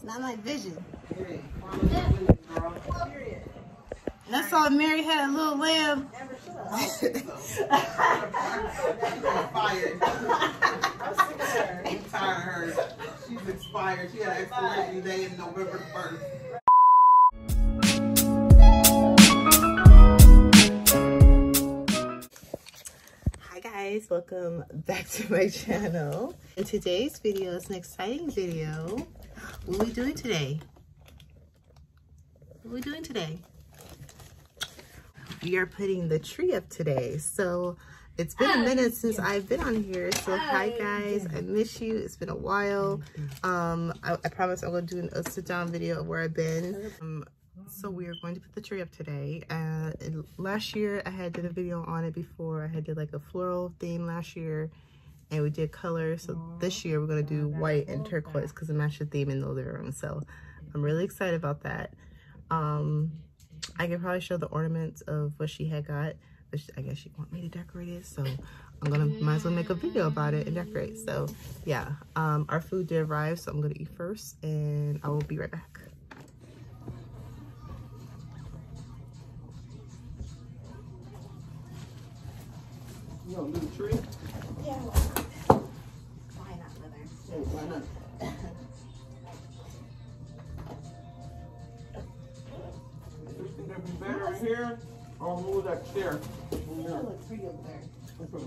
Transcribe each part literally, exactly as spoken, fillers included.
Not my vision. Hey, and I saw Mary had a little lamb. Never should have. Fired. I'm sick of her. I'm tired of her. She's expired. She had an expiration day in November first. Hi guys, welcome back to my channel. In today's video is an exciting video. What are we doing today? What are we doing today? We are putting the tree up today. So it's been a minute since I've been on here. So hi guys, I miss you. It's been a while. Um, I, I promise I'm gonna do a sit down video of where I've been. Um, so we are going to put the tree up today. Uh, and last year I had did a video on it before. I had did like a floral theme last year, and we did colors. So this year we're gonna do white and turquoise because it matched the theme in the living room. So I'm really excited about that. Um, I can probably show the ornaments of what she had got, but she, I guess she want me to decorate it, so I'm gonna might as well make a video about it and decorate. So yeah, um, our food did arrive, so I'm gonna eat first, and I will be right back. You gonna do the tree? Yeah. Why not, mother? Hey, why not? You think that'd be better in here? Or move that chair? It looks pretty over there. Okay.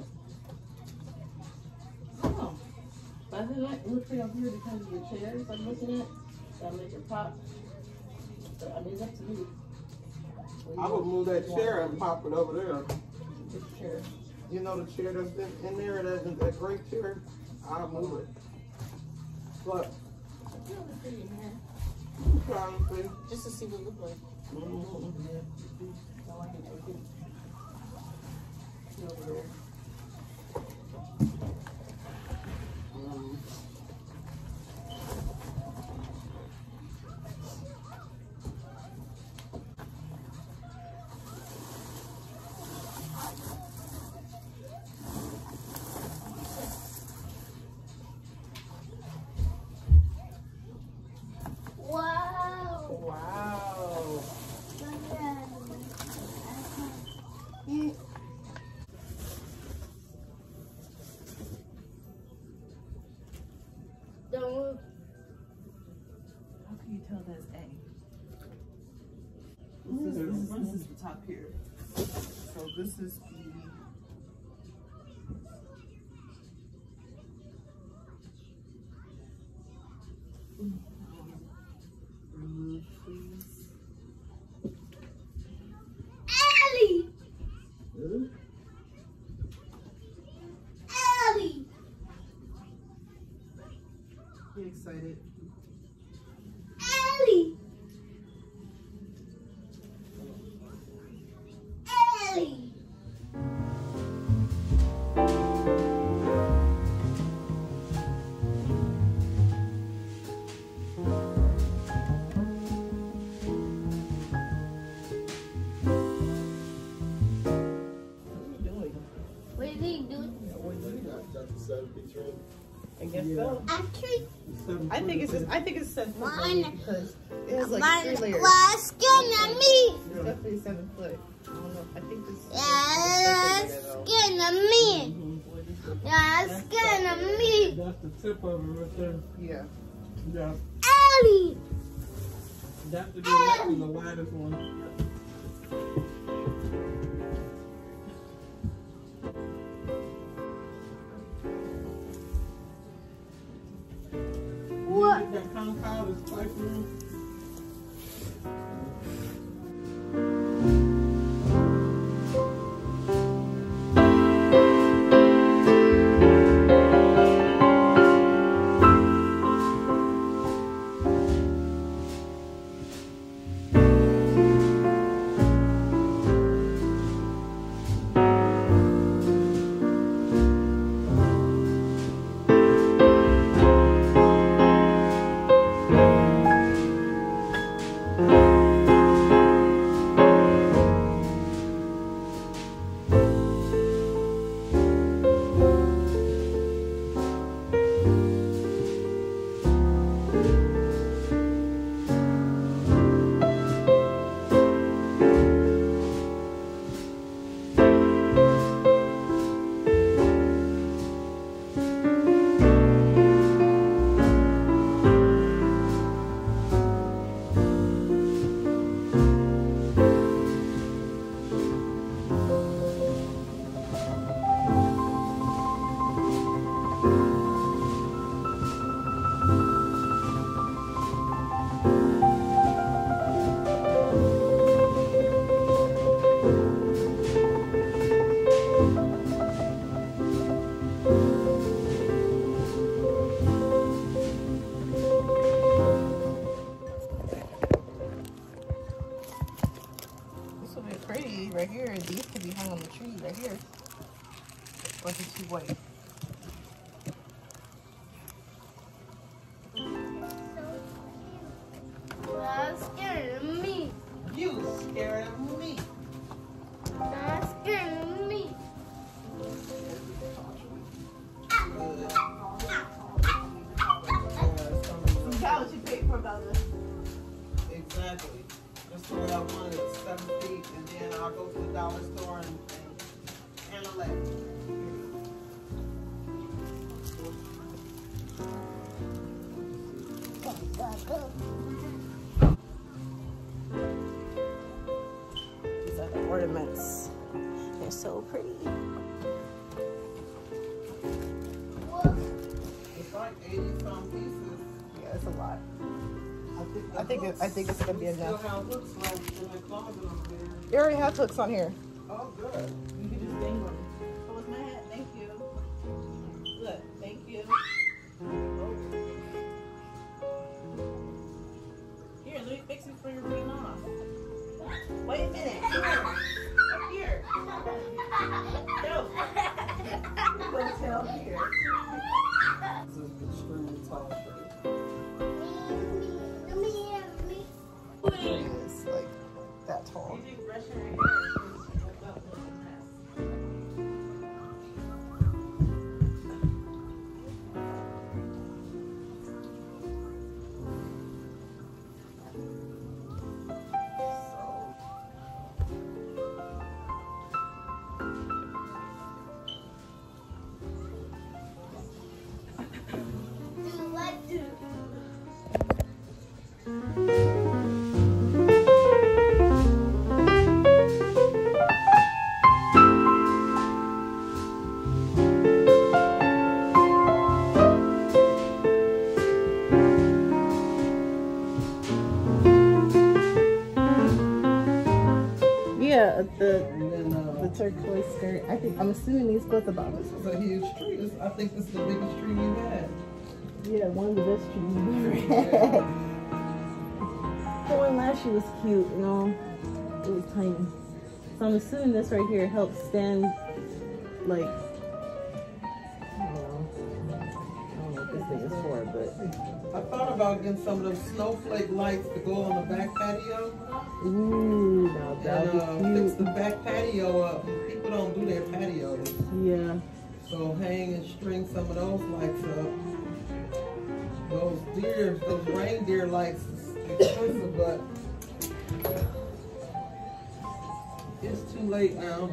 Oh, but I feel like it looks pretty up here because of the chairs I'm looking at. That'll make it pop. But I mean, it's up to you. I would move that chair and pop it over there. This chair. You know the chair that's been in there, that, that great chair? I'll move it. But, I feel it's pretty in here. I'm trying to see. Just to see what it looks like. Mm-hmm. So I can take it. See over there. Um, Wow. wow. Don't move. How can you tell that's A? This This is, is, this is the top here. so this is the, remove please. Ellie! Really? Ellie! Get excited. Ellie! Ellie! What are you doing? I guess Yeah. so. Actually, I think it's just, I think it's seven foot One. because it has like one three layers. was skin of me. It's definitely seven foot. I don't know. I think this. Yeah, this is the second layer, though. skin of me. Yeah, skin of me. That's the tip of it right there. Yeah. Yeah. Ellie! That's the next one, the widest one. What? That compound is quite room. right here. These could be hung on the tree right here. Or is it too white? That's scared of me. You scared of me. That's scared of me. How much you paid for about this? Exactly. That's what I wanted, seven feet, and then I'll go to the dollar store and, and handle it. These are the ornaments. They're so pretty. It's like eighty some pieces. Yeah, it's a lot. I think, I think it, I think it's gonna be enough. Still have looks like in the closet over there. You already have hooks on here. Oh, good. You can just bang them. How was my hat? Thank you. Look, thank you. Oh. Here, let me fix it for your being off. Wait a minute. Here. Up here. Go. Go tell here. This is extremely tall for It's like that tall. Yeah, the And then, uh, the turquoise skirt. I think I'm assuming these both about this. it's a huge tree. This, I think this is the biggest tree we've had. Yeah, one of the best trees we've ever had. The one last year was cute, you know. It was tiny. So I'm assuming this right here helps stand, like, I don't know. I don't know what this thing is for, but. I thought about getting some of those snowflake lights to go on the back patio. Ooh, now that And uh, would be fix the cute. back patio up. People don't do their patios. Yeah. So hang and string some of those lights up. Those deer, those reindeer lights is expensive, but it's too late now.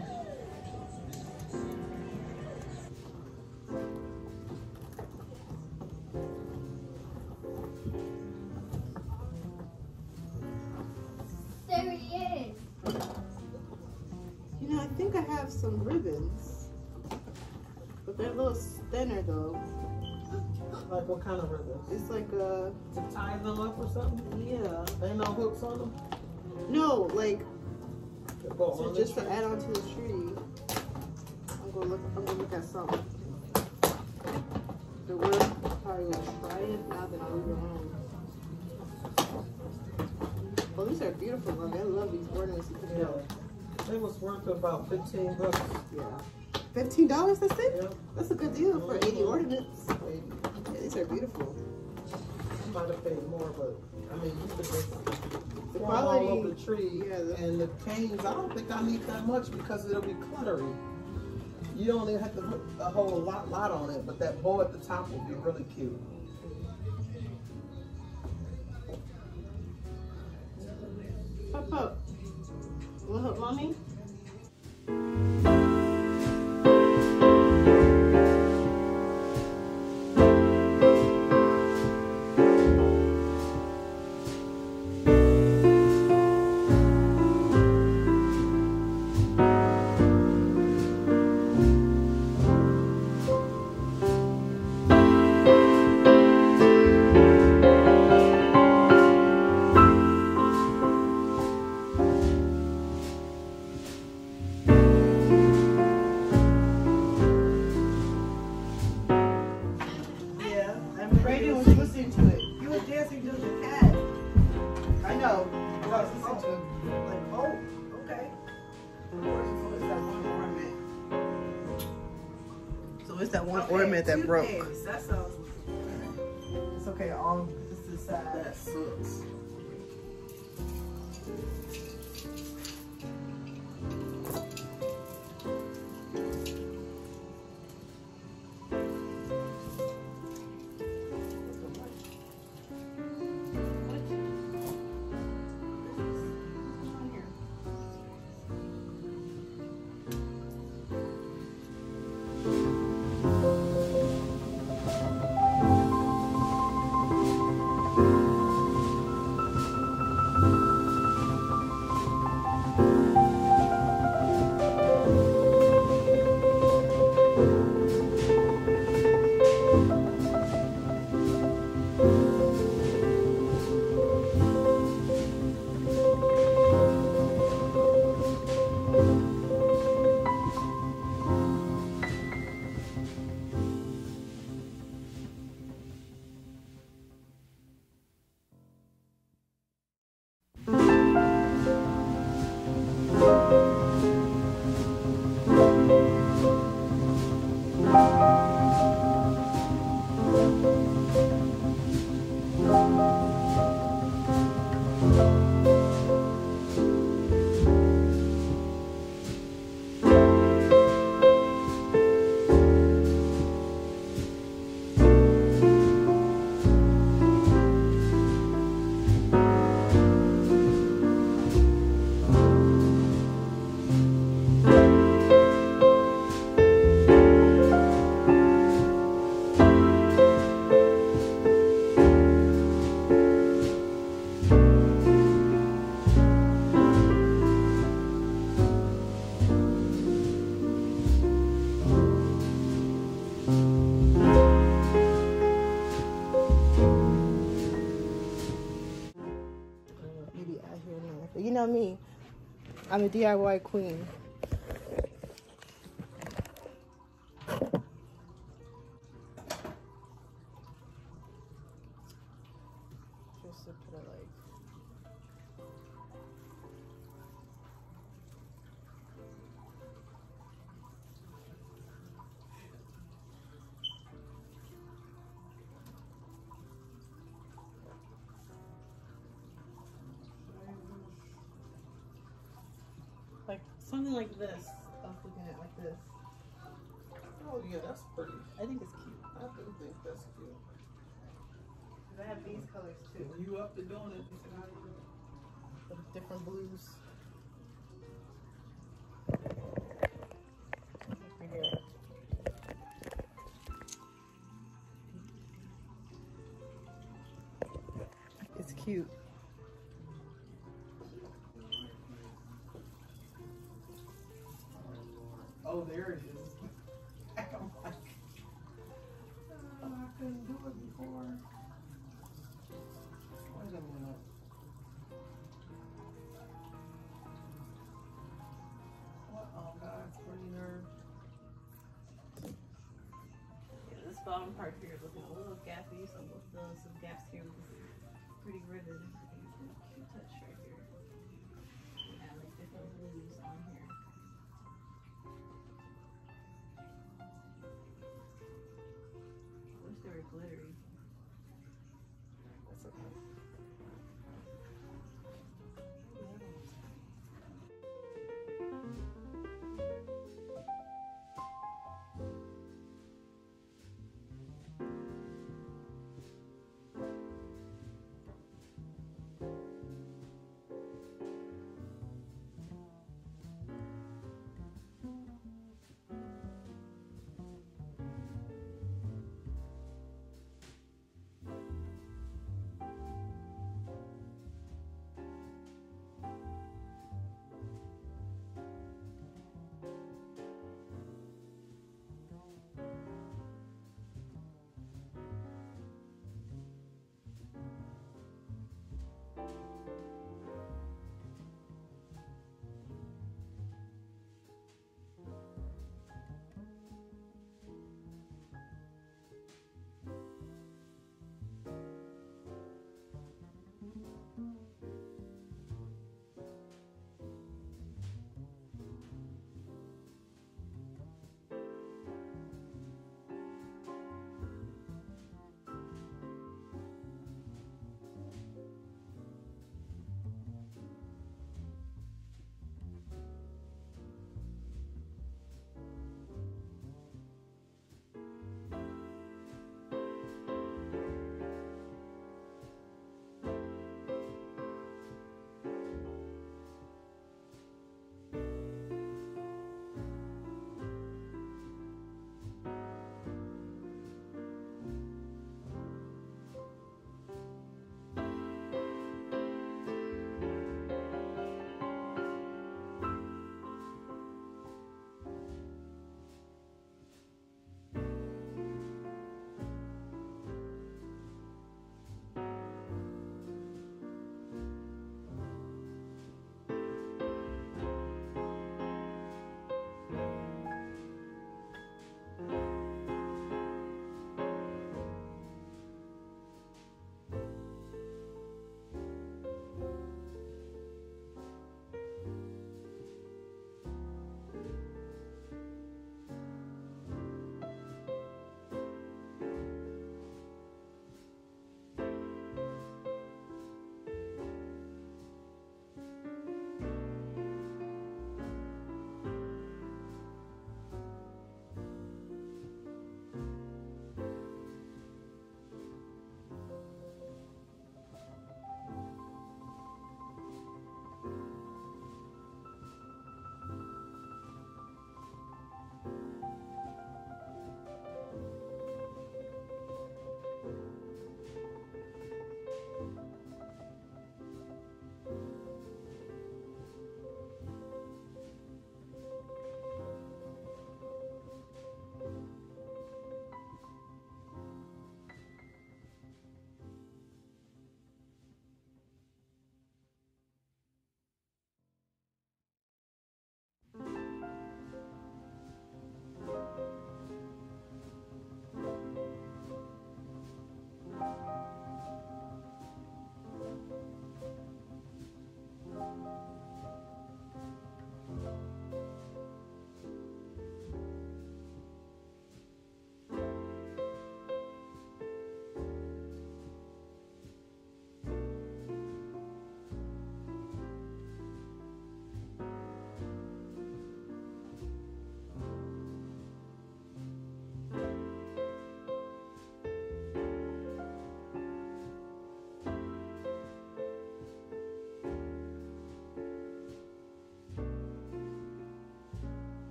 There he is. You know, I think I have some ribbons. But they're a little thinner though. Like what kind of ribbons? It's like a, To tie them up or something? yeah. Ain't no hooks on them? No, like, They go so on just the to tree? add on to the tree. I'm gonna look, I'm gonna look at something. The word probably gonna try it now that I'm alone. Oh, these are beautiful, man. I love these ornaments you put Yeah. out. It was worth about fifteen bucks. Yeah. Fifteen dollars, that's it? Yeah. That's a good deal for eighty ornaments. Maybe. Yeah, these are beautiful. Might have paid more, but I mean, you could just The throw 'em all quality, over the tree. yeah, the- And the canes, I don't think I need that much because it'll be cluttery. You don't even have to put a whole lot, lot on it, but that bow at the top will be really cute. Pop up. Wanna help mommy? Yeah. Brayden was listening to it. You were dancing to the cat. I know. I was listening to it. Like, oh, okay. So it's that one ornament. So it's that one Okay, ornament that two broke. things. That sounds. It's okay. All this is sad. That sucks. You know me, I'm a D I Y queen. Just to put it like. Like something like this. I was looking at like this. Oh yeah, that's pretty. I think it's cute. I do think that's cute. I have these colors too. When you up to doing it, you said how you do it. The different blues. Right here. It's cute. Oh, there it is. I'm like, oh, I couldn't do it before. Wait a minute. What? Oh, God's pretty nerve. Yeah, this bottom part here is looking a little gappy, so we'll fill in some gaps here with this pretty ribbon. Cute touch right here. And add like different blues on here. I wish they were glittery. That's okay.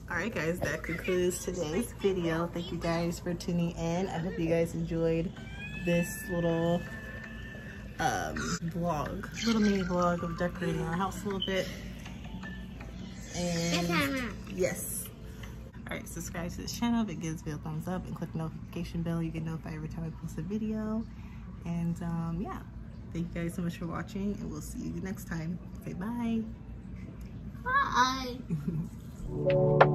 All right, guys, that concludes today's video. Thank you guys for tuning in. I hope you guys enjoyed this little um, vlog, little mini vlog of decorating our house a little bit. And yes. All right, subscribe to this channel if it gives me a thumbs up, and click the notification bell. You get notified every time I post a video. And um, yeah, thank you guys so much for watching, and we'll see you next time. Say bye. Bye.